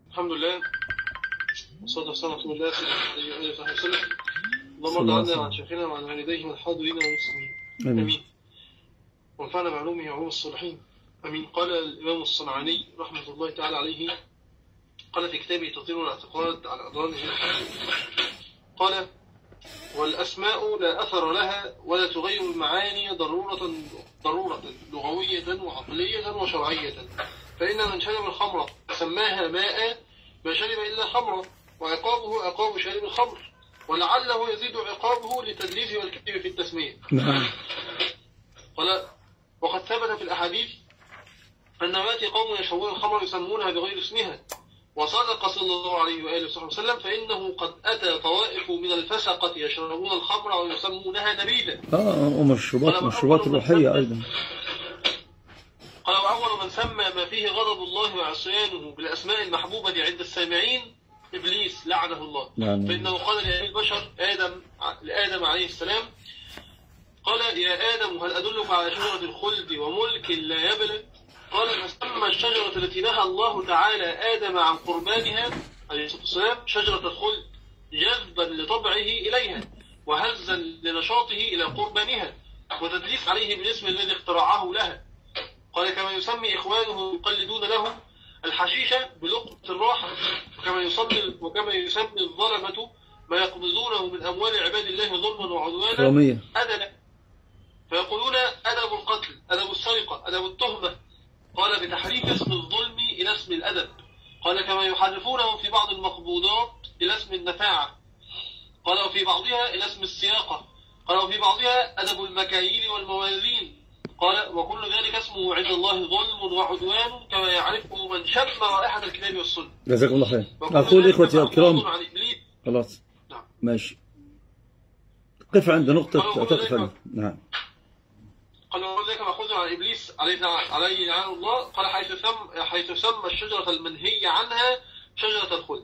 الحمد لله والصلاة والسلام على رسول الله صلى الله عليه وآله وسلم. اللهم ارض عنا وعن شيخنا وعن والديه والحاضرين والمسلمين آمين. وانفعنا بعلومه وعلوم الصالحين آمين. قال الإمام الصنعاني رحمة الله تعالى عليه، قال في كتابه تطهير الاعتقاد على أضرار قال: والأسماء لا أثر لها ولا تغير المعاني ضرورة لغوية وعقلية وشرعية، فإن من شرب الخمر سماها ماء ما شرب إلا خمرا، وعقابه عقاب شارب الخمر، ولعله يزيد عقابه للتدليس والكذب في التسمية. قال: وقد ثبت في الأحاديث أن يأتي قوم يشربون الخمر يسمونها بغير اسمها، وصدق صلى الله عليه وآله وسلم، فإنه قد أتى طوائف من الفسقة يشربون الخمر ويسمونها نبيذا. ومشروبات روحية أيضا. قال: وأول من سمى ما فيه غضب الله وعصيانه بالأسماء المحبوبة عند السامعين إبليس لعنه الله. فإنه قال لأبي البشر لآدم عليه السلام: قال: يا آدم هل أدلك على شجرة الخلد وملك لا يبلد؟ قال: فسمى الشجرة التي نهى الله تعالى آدم عن قربانها عليه الصلاة والسلام شجرة الخلد، جذبا لطبعه إليها وهزا لنشاطه إلى قربانها، وتدليس عليه بالاسم الذي اخترعه لها. قال: كما يسمي إخوانه يقلدون له الحشيشة بلقمة الراحة، وكما يسمي الظلمة ما يقبضونه من أموال عباد الله ظلما وعدوانا أدبا، فيقولون أدب القتل، أدب السرقة، أدب التهمة. قال: بتحريف اسم الظلم إلى اسم الأدب. قال: كما يحرفونه في بعض المقبوضات إلى اسم النفاعة. قال: وفي بعضها إلى اسم السياقة. قال: وفي بعضها أدب المكاييل والموازين. قال: وكل ذلك اسمه عند الله ظلم وعدوان، كما يعرفه من شم رائحة الكتاب والسنة. جزاكم الله خير. أقول إخوتي الكرام، خلاص نعم. ماشي، قف عند نقطة تقف. نعم. قال: وذلك مأخوذ عن إبليس عليه لعنه الله. قال: حيث سمى الشجرة المنهي عنها شجرة الخلد.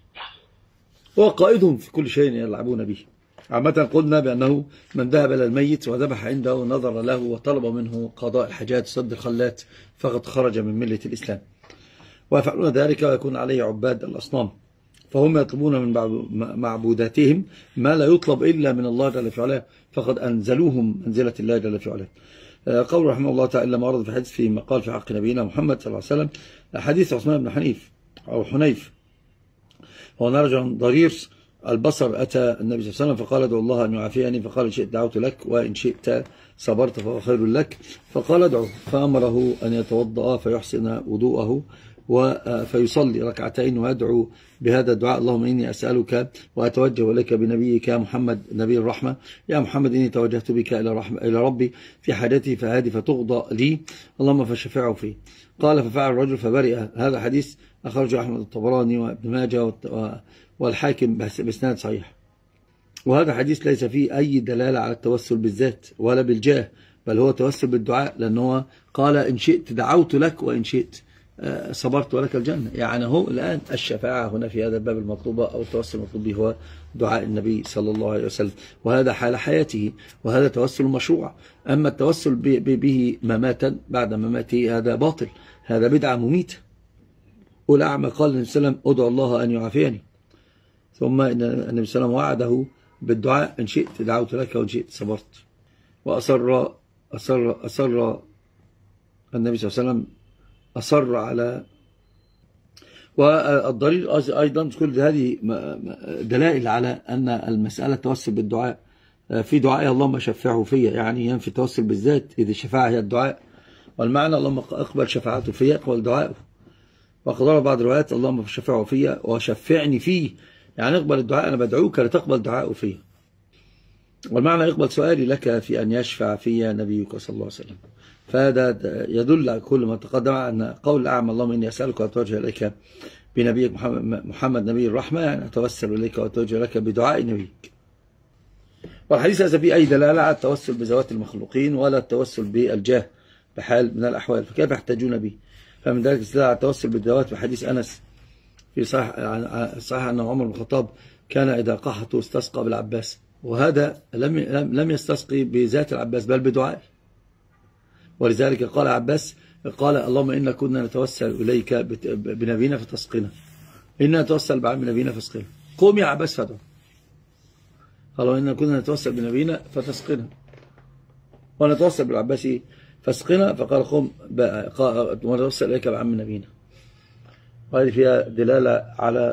وقائدهم في كل شيء يلعبون به. عامة قلنا بأنه من ذهب إلى الميت وذبح عنده ونظر له وطلب منه قضاء الحاجات سد الخلات فقد خرج من ملة الإسلام، ويفعلون ذلك ويكون عليه عباد الأصنام، فهم يطلبون من معبوداتهم ما لا يطلب إلا من الله جل في علاه، فقد أنزلوهم منزلة الله جل في علاه. قول رحمه الله تعالى ما ورد في حديث في مقال في حق نبينا محمد صلى الله عليه وسلم، حديث عثمان بن حنيف، هو رجل ضرير البصر أتى النبي صلى الله عليه وسلم فقال: ادعو الله أن يعافيني، فقال: إن شئت دعوت لك وإن شئت صبرت فهو خير لك. فقال: ادعو، فأمره أن يتوضأ فيحسن وضوءه فيصلي ركعتين ويدعو بهذا الدعاء: اللهم إني أسألك وأتوجه إليك بنبيك يا محمد نبي الرحمة، يا محمد إني توجهت بك إلى ربي في حاجتي فهذه فتقضى لي، اللهم فشفعه فيه. قال: ففعل الرجل فبرئ. هذا حديث أخرجه أحمد الطبراني وابن ماجه والحاكم بإسناد صحيح. وهذا حديث ليس فيه أي دلالة على التوسل بالذات ولا بالجاه، بل هو توسل بالدعاء، لأنه قال: إن شئت دعوت لك وإن شئت صبرت ولك الجنة. يعني هو الآن الشفاعة هنا في هذا الباب المطلوبة أو التوسل المطلوب به هو دعاء النبي صلى الله عليه وسلم، وهذا حال حياته، وهذا توسل مشروع. أما التوسل به مماتا بعد مماته هذا باطل، هذا بدعة مميتة. والأعمى قال النبي صلى الله عليه وسلم: ادعو الله أن يعافيني. ثم إن النبي صلى الله عليه وسلم وعده بالدعاء: إن شئت دعوت لك وإن شئت صبرت. وأصر النبي صلى الله عليه وسلم على. والضرير أيضا كل هذه دلائل على أن المسألة توسل بالدعاء. في دعاء اللهم شفعه فيا، يعني ينفي التوسل بالذات، إذا الشفاعة هي الدعاء، والمعنى اللهم اقبل شفاعته فيا اقبل دعاءه. وقدر بعض الروايات اللهم شفعه فيا وشفعني فيه، يعني اقبل الدعاء، أنا بدعوك لتقبل دعاءه فيه. والمعنى اقبل سؤالي لك في أن يشفع فيا نبيك صلى الله عليه وسلم. فهذا يدل على كل ما تقدم أن قول الأعمى: اللهم إني أسألك وأتوجه إليك بنبيك محمد نبي الرحمة، يعني أتوسل إليك وأتوجه لك بدعاء نبيك. والحديث هذا فيه أي دلالة على التوسل بذوات المخلوقين ولا التوسل بالجاه بحال من الأحوال، فكيف يحتاجون به؟ فمن ذلك استدل على التوسل بالذوات بحديث أنس في صحيح أن عمر بن الخطاب كان إذا قحط استسقى بالعباس، وهذا لم يستسقي بذات العباس بل بدعائه. ولذلك قال عباس قال: اللهم إنا كنا نتوسل إليك بنبينا فتسقنا. إننا نتوسل بعم نبينا فاسقنا. قوم يا عباس فادعوا. قالوا إننا كنا نتوسل بنبينا فتسقنا، ونتوسل بالعباس فاسقنا. فقال قوم ونتوسل إليك بعم نبينا. وهذه فيها دلالة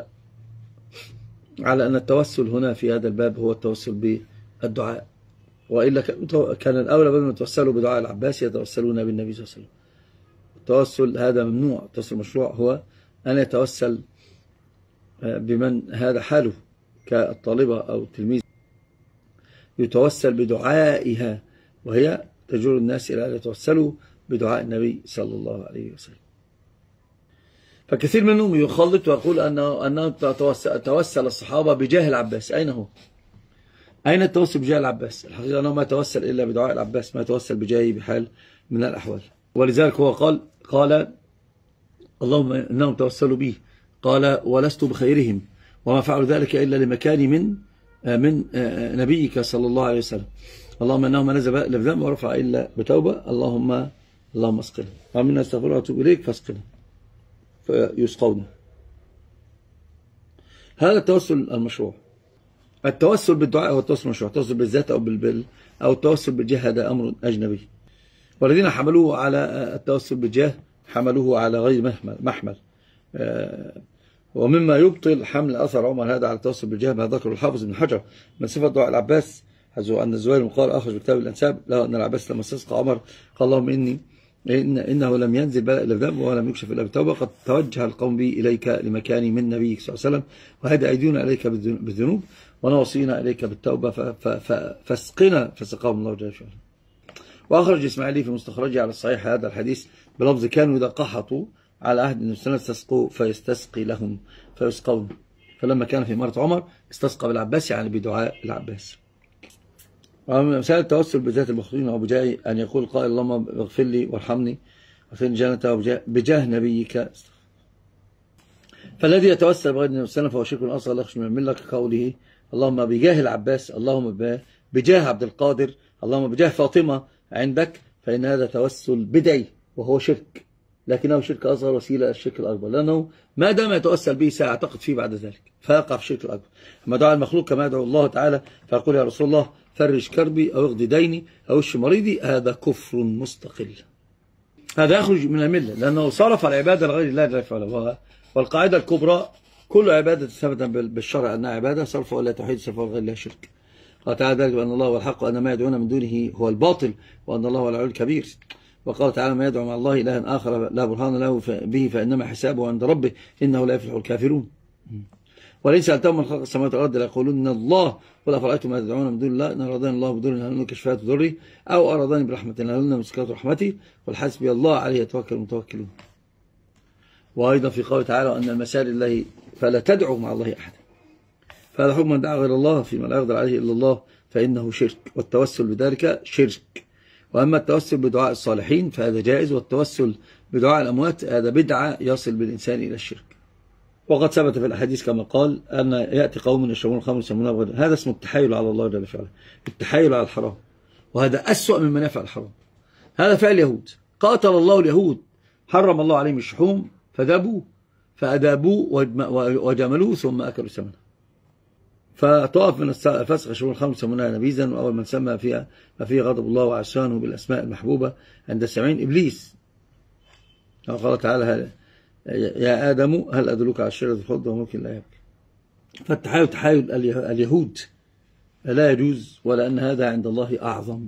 على أن التوسل هنا في هذا الباب هو التوسل بالدعاء، وإلا كان الأولى بدل ما يتوسلوا بدعاء العباس يتوسلون بالنبي صلى الله عليه وسلم. التوسل هذا ممنوع. التوسل المشروع هو أن يتوسل بمن هذا حاله كالطالبة أو التلميذ، يتوسل بدعائها، وهي تجر الناس إلى أن يتوسلوا بدعاء النبي صلى الله عليه وسلم. فكثير منهم يخلط ويقول أنه توسل الصحابة بجاه العباس. أين هو؟ أين التوسل بجاه العباس؟ الحقيقة أنه ما توسل إلا بدعاء العباس، ما توسل بجاهه بحال من الأحوال. ولذلك هو قال اللهم إنهم توسلوا بي، قال ولست بخيرهم وما فعلوا ذلك إلا لمكاني من نبيك صلى الله عليه وسلم. اللهم إنهم نزل بذنب ورفع إلا بتوبة. اللهم اسقنا، ومنا استغفر واتوب إليك فاسقنا فيسقون. هذا التوسل المشروع. التوسل بالدعاء هو التوسل المشروع. التوسل بالذات أو التوسل بالجاه هذا أمر أجنبي. والذين حملوه على التوسل بالجاه حملوه على غير محمل. ومما يبطل حمل أثر عمر هذا على التوسل بالجاه ما ذكر الحافظ بن حجر من صفة دعاء العباس، حيث أن الزهير قال أخرج بكتاب الأنساب له أن العباس لما استسقى عمر قال اللهم إنه لم ينزل بلاء إلا بذنب ولم يكشف إلا بتوبة، قد توجه القوم بي إليك لمكاني من نبيك صلى الله عليه وسلم، وهذا أيدينا إليك بالذنوب ونواصينا إليك بالتوبة فاسقنا فسقاهم الله جل وعلا. وأخرج إسماعيلي في مستخرجه على الصحيح هذا الحديث بلفظ كانوا إذا قحطوا على عهد النبي صلى الله عليه وسلم استسقوا فيستسقي لهم فيسقون. فلما كان في مرة عمر استسقى بالعباس، يعني بدعاء العباس. ومن أمثال التوسل بذات المخلوقين أو بجاه أن يقول قائل اللهم اغفر لي وارحمني واغفر جنته بجاه نبيك. فالذي يتوسل بغير النبي صلى الله عليه وسلم فهو شرك أصغر لا يخرج من الملة، كقوله اللهم بجاه العباس، اللهم بجاه عبد القادر، اللهم بجاه فاطمة عندك، فإن هذا توسل بدعي وهو شرك، لكنه شرك أصغر وسيلة الشرك الأكبر، لأنه ما دام يتوسل به سيعتقد فيه بعد ذلك فيقع في الشرك الأكبر. أما دعاء المخلوق كما يدعو الله تعالى فيقول يا رسول الله فرج كربي أو اغضي ديني أو اشف مريضي، هذا كفر مستقل، هذا يخرج من الملة، لأنه صرف العبادة لغير الله جل وعلا. والقاعدة الكبرى كل عبادة ثبت بالشرع أنها عبادة صرف ولا توحيد صرف لغير الله شرك. قال تعالى ذلك بأن الله هو الحق وأن ما يدعون من دونه هو الباطل وأن الله هو العلي الكبير. وقال تعالى ما يدعو مع الله إلها آخر لا برهان له به فإنما حسابه عند ربه إنه لا يفلح الكافرون. ولئن سألتهم من خلق السماوات والأرض ليقولن الله قل أفرأيتم ما تدعون من دون الله إن أرادني الله بضر هل هن كشفات ضري أو أرادني برحمة هل هن مسكات رحمتي قل حسبي الله عليه يتوكل المتوكلون. وأيضا في قوله تعالى أن المساجد لله فلا تدعوا مع الله أحدا، فهذا حكم من دعا غير الله فيما لا يقدر عليه إلا الله فإنه شرك، والتوسل بذلك شرك. وأما التوسل بدعاء الصالحين فهذا جائز، والتوسل بدعاء الأموات هذا بدعة يصل بالإنسان إلى الشرك. وقد ثبت في الحديث كما قال أن يأتي قوم يشربون الخمر يسمونها بغير، هذا اسمه التحايل على الله جل وعلا، التحايل على الحرام، وهذا أسوأ مما يفعل الحرام. هذا فعل اليهود، قاتل الله اليهود، حرم الله عليهم الشحوم فذبوا فأدابوا وجملوه ثم أكلوا ثمنه. فطائف من الفسق يشربون الخمر يسمونها نبيذا، وأول من سمى فيها ففيه غضب الله وعصيانه بالأسماء المحبوبة عند السامعين إبليس. قال تعالى يا آدم هل أدلك على شجرة الخلد وممكن لا يبكي. فالتحايل تحايل اليهود لا يجوز، ولأن هذا عند الله أعظم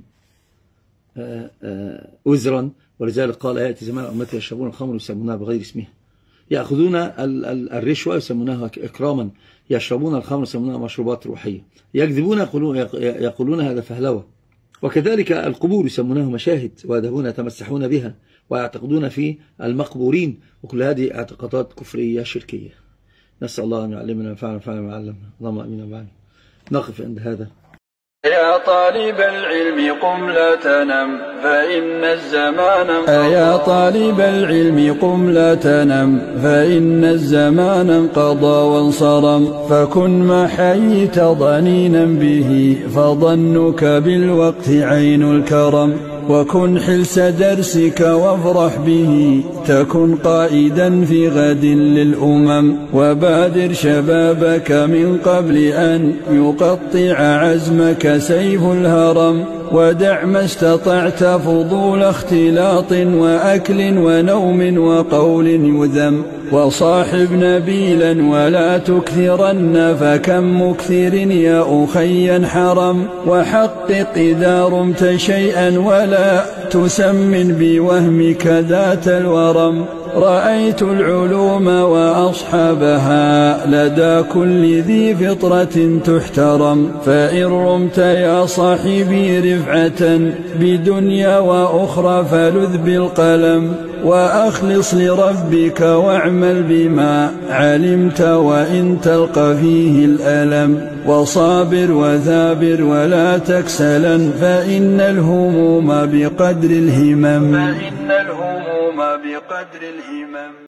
وزرا. ولذلك قال يأتي زمان أمتي يشربون الخمر يسمونها بغير اسمها، يأخذون الرشوة يسمونها إكراما، يشربون الخمر يسمونها مشروبات روحية، يكذبون يقولون هذا فهلوة. وكذلك القبور يسمونها مشاهد ويذهبون يتمسحون بها ويعتقدون في المقبورين، وكل هذه اعتقادات كفرية شركية. نسأل الله أن يعلمنا وينفعنا ما علمنا. اللهم آمين وبعد. نقف عند هذا. يا طالب العلم قم لا تنم فإن الزمان يا طالب العلم قم لا تنم فإن الزمان انقضى وانصرم، فكن ما حييت ضنينا به فظنك بالوقت عين الكرم. وكن حلس درسك وافرح به تكن قائدا في غد للأمم وبادر شبابك من قبل أن يقطع عزمك سيف الهرم ودع ما استطعت فضول اختلاط وأكل ونوم وقول يذم وصاحب نبيلا ولا تكثرن فكم مكثر يا أخي حرم وحقق إذا رمت شيئا ولا تسمن بوهمك ذات الورم رأيت العلوم وأصحابها لدى كل ذي فطرة تحترم فإن رمت يا صاحبي رفعة بدنيا وأخرى فلذ بالقلم وأخلص لربك واعمل بما علمت وإن تلقى فيه الألم وصابر وثابر ولا تكسلا فإن الهموم بقدر الهمم